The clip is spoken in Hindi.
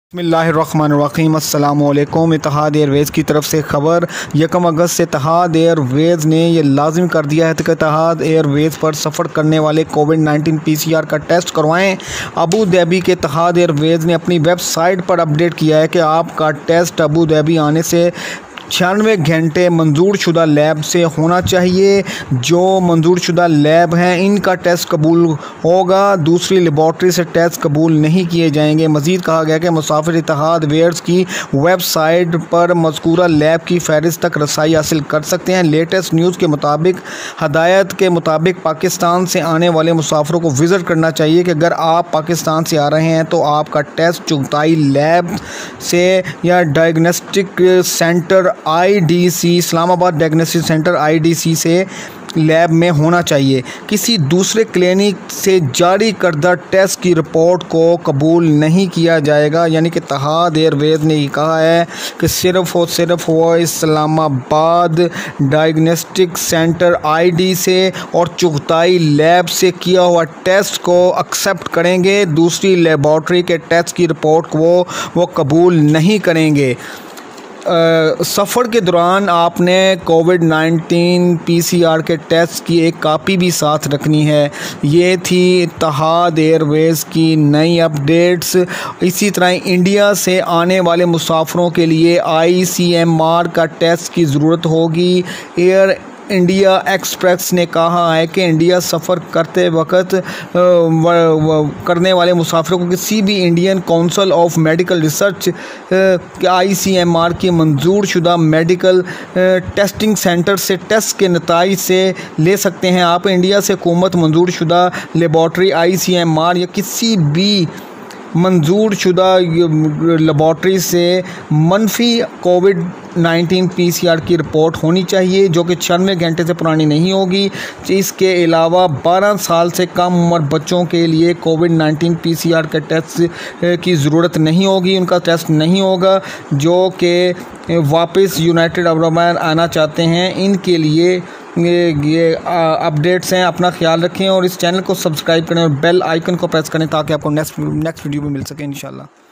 बिस्मिल्लाहिर्रहमानिर्रहीम। अस्सलामुअलैकुम। इत्तेहाद एयरवेज़ की तरफ से ख़बर 1 अगस्त से इत्तेहाद एयरवेज़ ने यह लाजिम कर दिया है कि इत्तेहाद एयरवेज़ पर सफ़र करने वाले कोविड-19 PCR का टेस्ट करवाएं। अबू धाबी के इत्तेहाद एयरवेज़ ने अपनी वेबसाइट पर अपडेट किया है कि आपका टेस्ट अबू धाबी आने से 96 घंटे मंजूर शुदा लैब से होना चाहिए। जो मंजूर शुदा लैब हैं इनका टेस्ट कबूल होगा, दूसरी लेबॉर्ट्री से टेस्ट कबूल नहीं किए जाएंगे। मज़ीद कहा गया कि मुसाफिर इत्तेहाद एयरवेज़ की वेबसाइट पर मज़कूरा लैब की फ़हरिस्त तक रसाई हासिल कर सकते हैं। लेटेस्ट न्यूज़ के मुताबिक हदायत के मुताबिक पाकिस्तान से आने वाले मुसाफिरों को विज़िट करना चाहिए कि अगर आप पाकिस्तान से आ रहे हैं तो आपका टेस्ट चुगताई लैब से या diagnostic centre IDC Islamabad diagnostic centre IDC से लैब में होना चाहिए। किसी दूसरे क्लिनिक से जारी करदा टेस्ट की रिपोर्ट को कबूल नहीं किया जाएगा। यानी कि इत्तेहाद एयरवेज़ ने ये कहा है कि सिर्फ़ और सिर्फ वो इस्लामाबाद डायग्नोस्टिक सेंटर ID से और चुगताई लैब से किया हुआ टेस्ट को एक्सेप्ट करेंगे, दूसरी लेबॉर्ट्री के टेस्ट की रिपोर्ट को वो कबूल नहीं करेंगे। सफ़र के दौरान आपने कोविड-19 PCR के टेस्ट की एक कापी भी साथ रखनी है। ये थी इत्तेहाद एयरवेज़ की नई अपडेट्स। इसी तरह इंडिया से आने वाले मुसाफिरों के लिए ICMR का टेस्ट की ज़रूरत होगी। एयर इंडिया एक्सप्रेस ने कहा है कि इंडिया सफ़र करते वक्त करने वाले मुसाफिरों को किसी भी Indian Council of Medical Research ICMR की मंजूर शुदा मेडिकल टेस्टिंग सेंटर से टेस्ट के नताइज से ले सकते हैं। आप इंडिया से हुकूमत मंजूर शुदा लेबॉर्ट्री ICMR या किसी भी मंजूर शुदा लेबॉर्ट्री से मनफी कोविड-19 PCR की रिपोर्ट होनी चाहिए जो कि 96 घंटे से पुरानी नहीं होगी। इसके अलावा 12 साल से कम उम्र बच्चों के लिए कोविड-19 PCR के टेस्ट की ज़रूरत नहीं होगी, उनका टेस्ट नहीं होगा। जो कि वापस यूनाइटेड अरब अमीरात आना चाहते हैं, इनके लिए ये अपडेट्स हैं। अपना ख्याल रखें और इस चैनल को सब्सक्राइब करें और बेल आइकन को प्रेस करें ताकि आपको नेक्स्ट वीडियो भी मिल सके इंशाल्लाह।